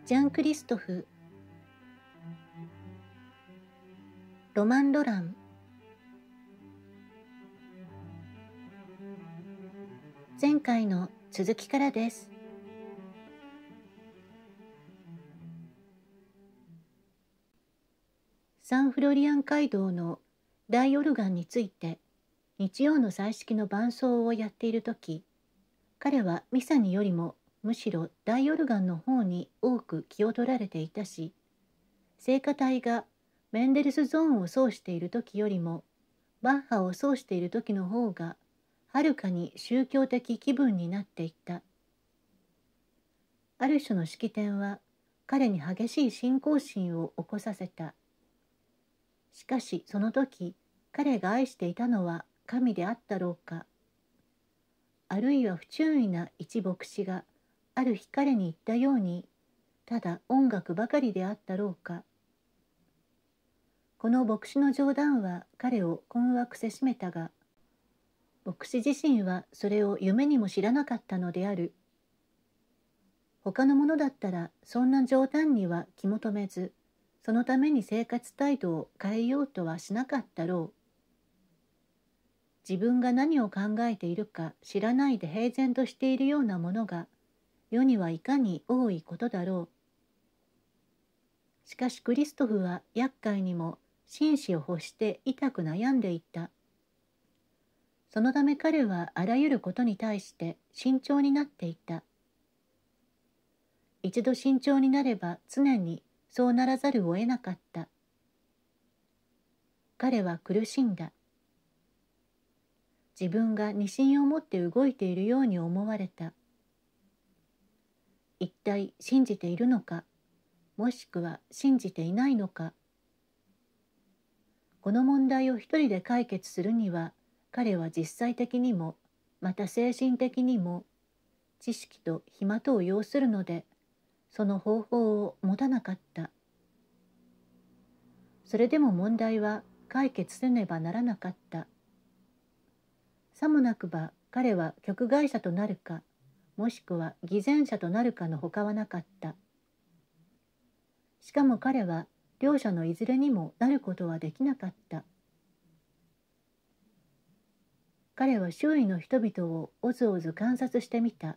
ジャン・クリストフ、ロマン・ロラン。前回の続きからです。サンフロリアン街道の大オルガンについて日曜の祭式の伴奏をやっているとき、彼はミサによりもむしろ大オルガンの方に多く気を取られていたし、聖歌隊がメンデルスゾーンを奏しているときよりもバッハを奏しているときの方がはるかに宗教的気分になっていった。ある種の式典は彼に激しい信仰心を起こさせた。しかしその時彼が愛していたのは神であったろうか。あるいは不注意な一牧師がある日彼に言ったように、ただ音楽ばかりであったろうか。この牧師の冗談は彼を困惑せしめたが、牧師自身はそれを夢にも知らなかったのである。他の者だったらそんな冗談には気も留めず、そのために生活態度を変えようとはしなかったろう。自分が何を考えているか知らないで平然としているようなものが世にはいかに多いことだろう。しかしクリストフは厄介にも心志を欲して痛く悩んでいた。そのため彼はあらゆることに対して慎重になっていた。一度慎重になれば常にそうならざるを得なかった。彼は苦しんだ。自分が自信を持って動いているように思われた。一体信じているのか、もしくは信じていないのか。この問題を一人で解決するには、彼は実際的にも、また精神的にも、知識と暇とを要するので、その方法を持たなかった。それでも問題は解決せねばならなかった。さもなくば彼は局外者となるか、もしくは偽善者となるかのほかはなかった。しかも彼は両者のいずれにもなることはできなかった。彼は周囲の人々をおずおず観察してみた。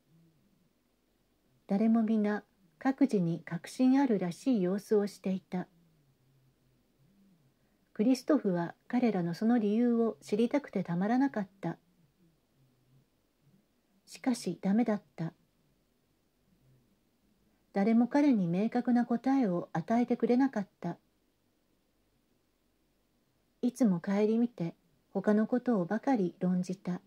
誰も皆各自に確信あるらしい様子をしていた。クリストフは彼らのその理由を知りたくてたまらなかった。しかしダメだった。誰も彼に明確な答えを与えてくれなかった。いつも顧みて他のことをばかり論じた。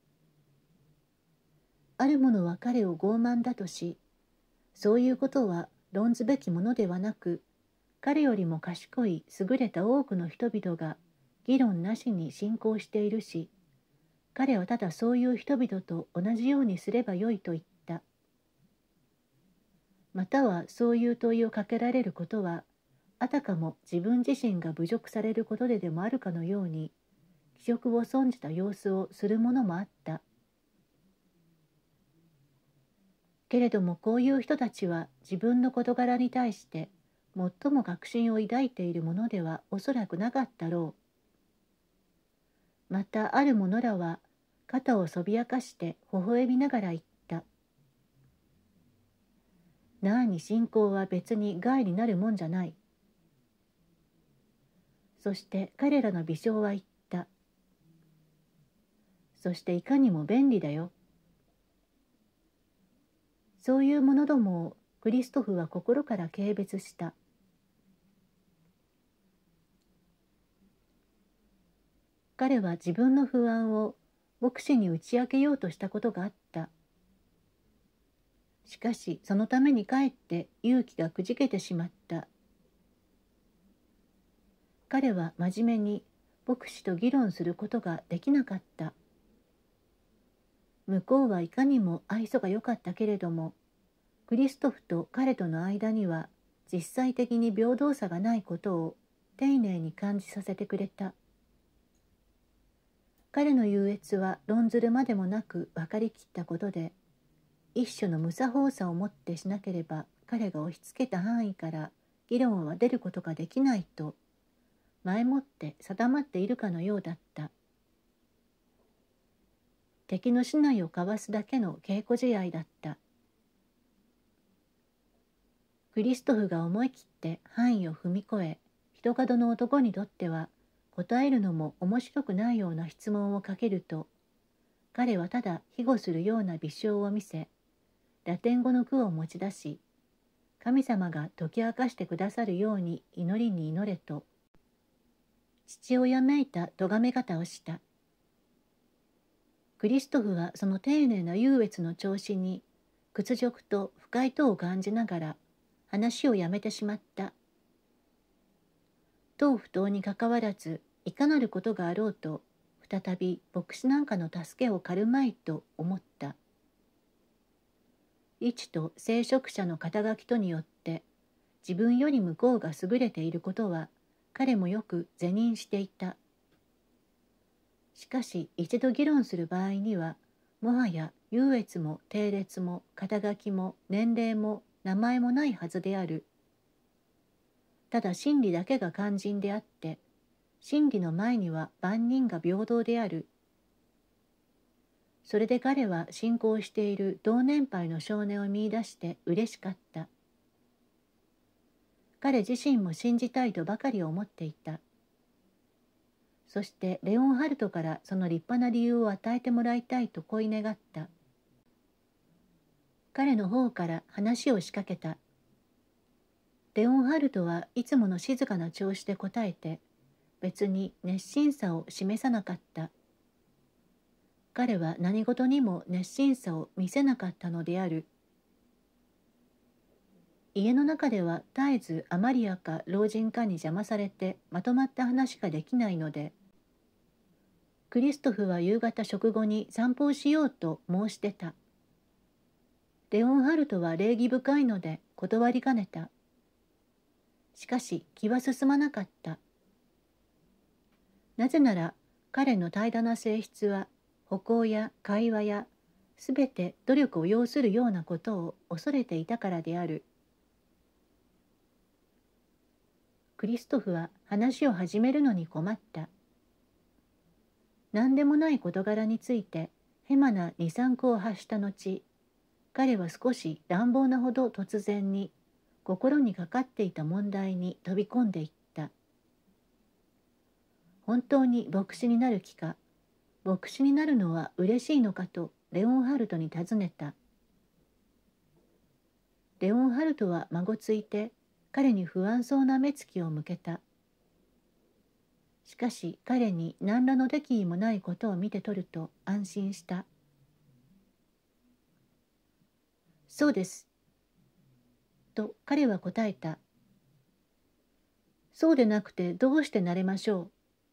ある者は彼を傲慢だとし、そういうことは論ずべきものではなく、彼よりも賢い優れた多くの人々が議論なしに信仰しているし、彼はただそういう人々と同じようにすればよいと言った。またはそういう問いをかけられることは、あたかも自分自身が侮辱されることででもあるかのように、気色を損じた様子をするものもあった。けれどもこういう人たちは自分の事柄に対して最も確信を抱いているものではおそらくなかったろう。またある者らは肩をそびやかして微笑みながら言った。なあに信仰は別に害になるもんじゃない。そして彼らの微笑は言った。そしていかにも便利だよ。そういう者どもをクリストフは心から軽蔑した。彼は自分の不安を牧師に打ち明けようとしたことがあった。しかしそのためにかえって勇気がくじけてしまった。彼は真面目に牧師と議論することができなかった。向こうはいかにも愛想が良かったけれども、クリストフと彼との間には実際的に平等さがないことを丁寧に感じさせてくれた。彼の優越は論ずるまでもなく分かりきったことで、一種の無作法さをもってしなければ彼が押し付けた範囲から議論は出ることができないと前もって定まっているかのようだった。敵の竹刀をかわすだけの稽古試合だった。クリストフが思い切って範囲を踏み越え、人角の男にとっては答えるのも面白くないような質問をかけると、彼はただ庇護するような微笑を見せ、ラテン語の句を持ち出し、神様が解き明かしてくださるように祈りに祈れと、父親めいた咎め方をした。クリストフはその丁寧な優越の調子に屈辱と不快とを感じながら話をやめてしまった。当不当にかかわらずいかなることがあろうと再び牧師なんかの助けを借るまいと思った。一と聖職者の肩書きとによって自分より向こうが優れていることは彼もよく是認していた。しかし一度議論する場合にはもはや優越も定列も肩書きも年齢も名前もないはずである。ただ真理だけが肝心であって真理の前には万人が平等である。それで彼は信仰している同年配の少年を見出して嬉しかった。彼自身も信じたいとばかり思っていた。そしてレオンハルトからその立派な理由を与えてもらいたいと恋願った。彼の方から話を仕掛けた。レオンハルトはいつもの静かな調子で答えて、別に熱心さを示さなかった。彼は何事にも熱心さを見せなかったのである。家の中では絶えずアマリアか老人かに邪魔されてまとまった話ができないので、クリストフは夕方食後に散歩をしようと申し出た。レオンハルトは礼儀深いので断りかねた。しかし気は進まなかった。なぜなら彼の怠惰な性質は歩行や会話やすべて努力を要するようなことを恐れていたからである。クリストフは話を始めるのに困った。何でもない事柄についてヘマな二三句を発した後、彼は少し乱暴なほど突然に心にかかっていた問題に飛び込んでいった。本当に牧師になる気か、牧師になるのは嬉しいのかとレオンハルトに尋ねた。レオンハルトは孫ついて彼に不安そうな目つきを向けた。しかし彼に何らの敵意もないことを見て取ると安心した。そうです。と彼は答えた。そうでなくてどうしてなれましょう。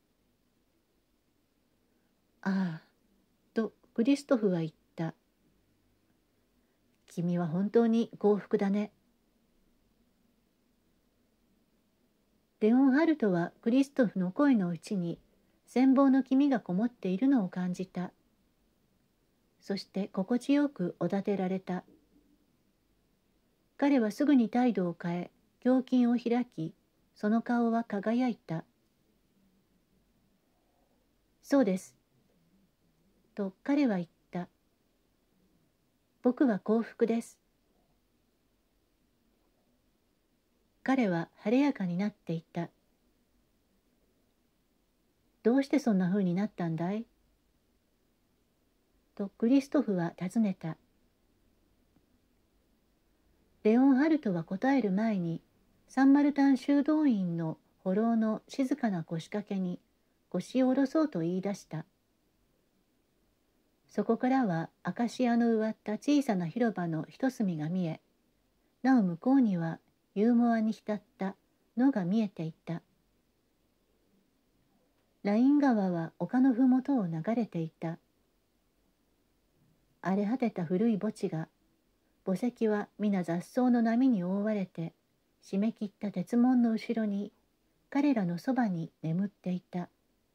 ああ、とクリストフは言った。君は本当に幸福だね。レオンハルトはクリストフの声のうちに羨望の気味がこもっているのを感じた。そして心地よくおだてられた。彼はすぐに態度を変え、胸筋を開き、その顔は輝いた。そうです。と彼は言った。僕は幸福です。彼は晴れやかになっていた。どうしてそんな風になったんだいとクリストフは尋ねた。レオンハルトは答える前に、サンマルタン修道院の歩道の静かな腰掛けに腰を下ろそうと言い出した。そこからはアカシアの植わった小さな広場の一隅が見え、なお向こうにはユーモアに浸った野が見えていた。ライン川は丘のふもとを流れていた。荒れ果てた古い墓地が、墓石は皆雑草の波に覆われて、締め切った鉄門の後ろに、彼らのそばに眠っていた。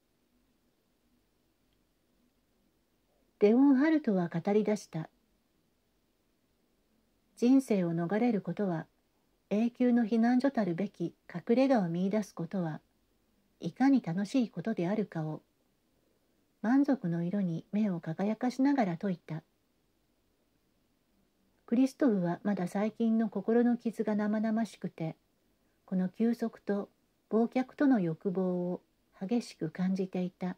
レオンハルトは語り出した。人生を逃れることは永久の避難所たるべき隠れ家を見出すことはいかに楽しいことであるかを、満足の色に目を輝かしながら説いた。クリストフはまだ最近の心の傷が生々しくて、この休息と忘却との欲望を激しく感じていた。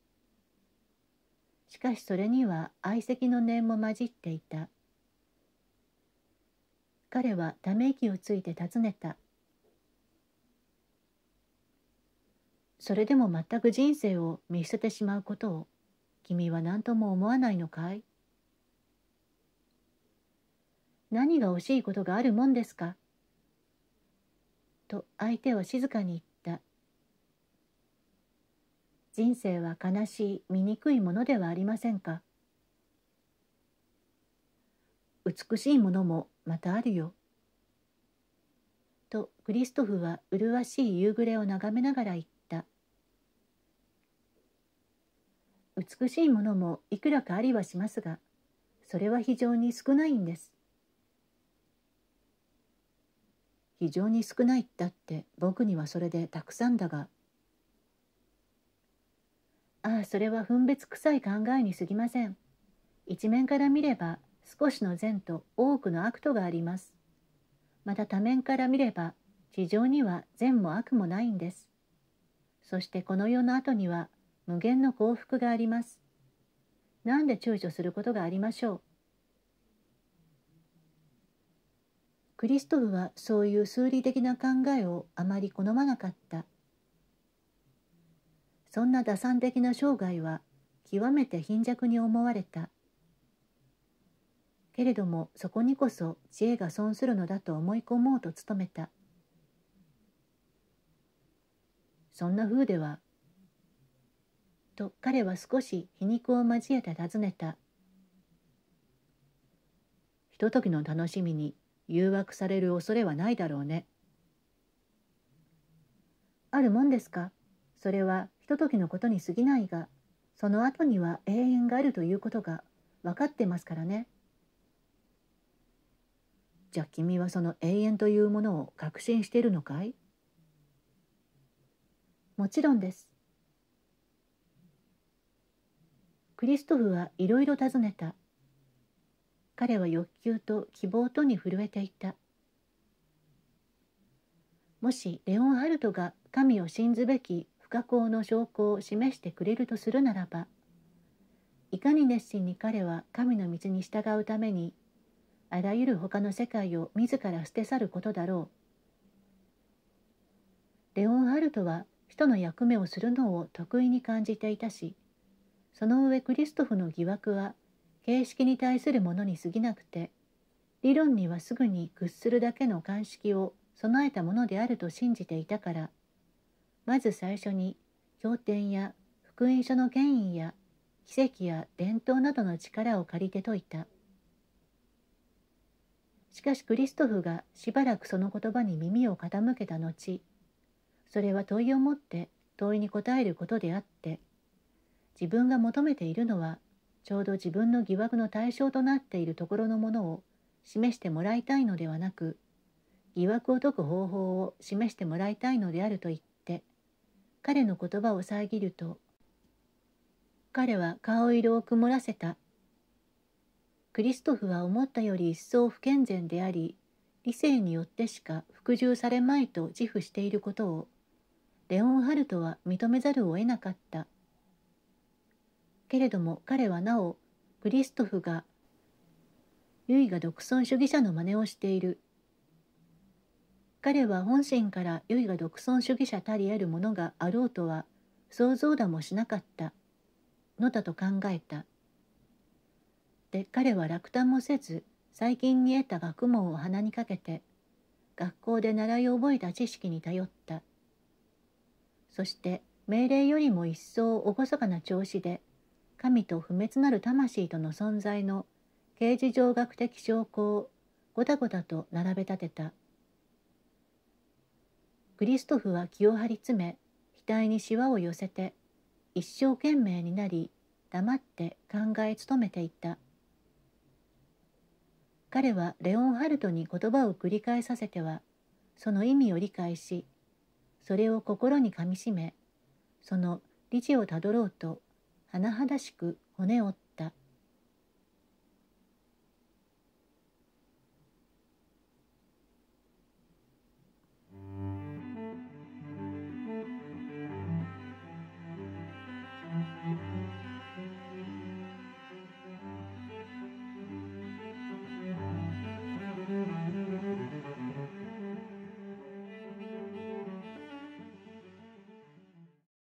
しかしそれには愛惜の念も混じっていた。彼はため息をついて尋ねた。それでも全く人生を見捨ててしまうことを君は何とも思わないのかい？何が惜しいことがあるもんですか？と相手は静かに言った。人生は悲しい醜いものではありませんか。美しいものもまたあるよ。とクリストフは麗しい夕暮れを眺めながら言った。美しいものもいくらかありはしますが、それは非常に少ないんです。非常に少ないったって僕にはそれでたくさんだが。ああ、それは分別臭い考えに過ぎません。一面から見れば少しの善と多くの悪とがあります。また多面から見れば地上には善も悪もないんです。そしてこの世の後には無限の幸福があります。なんで躊躇することがありましょう。クリストフはそういう数理的な考えをあまり好まなかった。そんな打算的な生涯は極めて貧弱に思われた。けれどもそこにこそ知恵が損するのだと思い込もうと努めた。そんな風では、と彼は少し皮肉を交えて尋ねた。ひとときの楽しみに誘惑される恐れはないだろうね。あるもんですか。それはひとときのことに過ぎないが、その後には永遠があるということが分かってますからね。じゃあ君はその永遠というものを確信しているのかい？もちろんです。クリストフはいろいろ尋ねた。彼は欲求と希望とに震えていた。もしレオンハルトが神を信ずべき不可抗の証拠を示してくれるとするならば、いかに熱心に彼は神の道に従うためにあらゆる他の世界を自ら捨て去ることだろう。レオンハルトは人の役目をするのを得意に感じていたし、その上クリストフの疑惑は形式に対するものに過ぎなくて、理論にはすぐに屈するだけの鑑識を備えたものであると信じていたから、まず最初に経典や福音書の権威や奇跡や伝統などの力を借りて説いた。しかしクリストフがしばらくその言葉に耳を傾けた後、それは問いをもって問いに答えることであって、自分が求めているのはちょうど自分の疑惑の対象となっているところのものを示してもらいたいのではなく、疑惑を解く方法を示してもらいたいのであると言って、彼の言葉を遮ると、彼は顔色を曇らせた。クリストフは思ったより一層不健全であり、理性によってしか服従されまいと自負していることを、レオンハルトは認めざるを得なかった。けれども彼はなお、クリストフが、唯我独尊主義者の真似をしている。彼は本心から唯我独尊主義者たり得るものがあろうとは、想像だもしなかった、のだと考えた。で、彼は落胆もせず、最近に得た学問を鼻にかけて、学校で習い覚えた知識に頼った。そして、命令よりも一層厳かな調子で、神と不滅なる魂との存在の形而上学的証拠をごたごたと並べ立てた。クリストフは気を張り詰め、額にしわを寄せて、一生懸命になり、黙って考え努めていた。彼はレオンハルトに言葉を繰り返させてはその意味を理解し、それを心にかみしめ、その理事をたどろうと甚だしく骨折っ